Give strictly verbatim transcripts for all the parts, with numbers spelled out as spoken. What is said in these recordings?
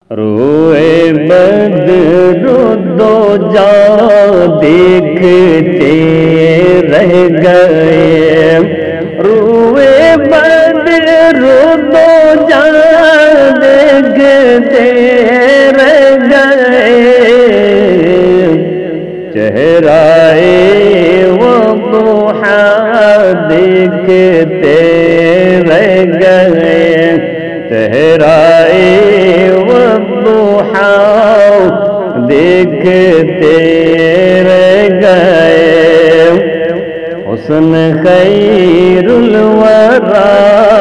روئے بدر دو جا دیکھتے رہ گئے، روئے بدر دو جا دیکھتے رہ گئے، چہرائے وضحا دیکھتے رہ گئے، چہرائے وضحا دیکھتے رہ گئے، حسن خیر الورا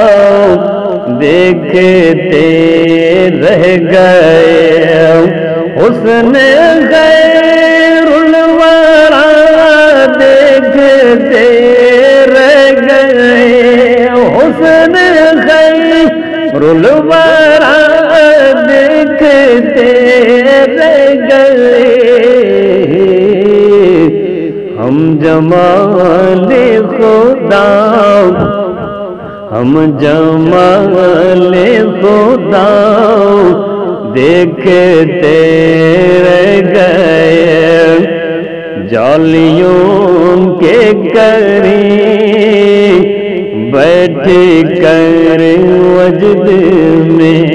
دیکھتے رہ گئے، حسن خیر الورا دیکھتے رہ گئے، حسن خیر الورا دیکھتے رہ گئے، ہم جمال خدا ہم جمال خدا دیکھتے رہ گئے، جالیوں کے قریب بیٹھ کر وجد میں،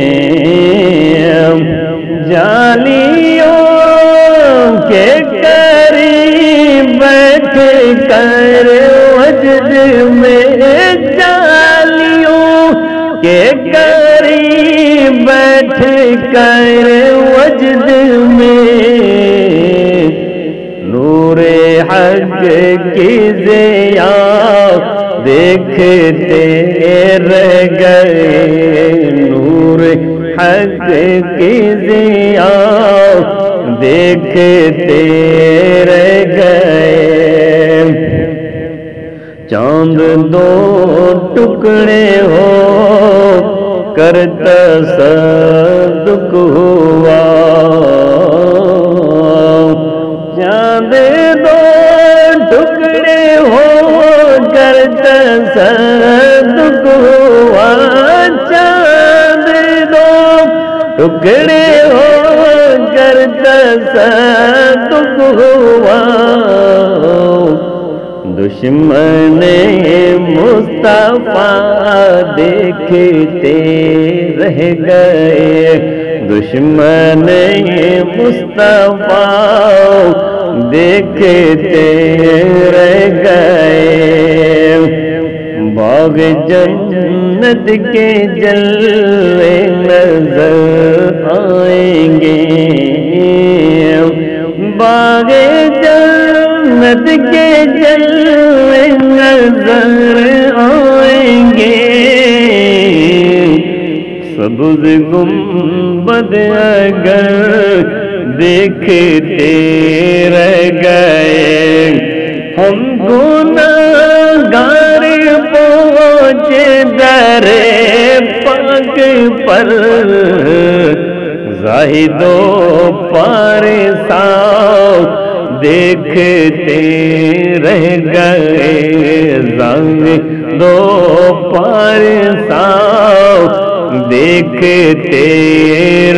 جالیوں کے قریب بیٹھ کر وجد میں، جالیوں کے قریب بیٹھ کر وجد میں، نور حق کی ضیا دیکھتے رہ گئے، نور حق کی ضیا دیکھتے رہ گئے، چاند دو ٹکڑے ہو کر تصدق ہوا، چاند دو ٹکڑے ہو کر تصدق ہوا، چاند دو ٹکڑے ہو کر تصدق ہوا، دشمن مصطفیٰ دیکھتے رہ گئے، دشمن مصطفیٰ دیکھتے رہ گئے، باغ جنت کے جلوے نظر آئیں گے، باغ جنت کے جلوے نظر آئیں گے، سبز گنبد اگر دیکھتے رہ گئے، ہم گناہگار پہنچے در پاک پر، زاہد و پارساؤ دیکھتے رہ گئے، زاہد و پارساؤ دیکھتے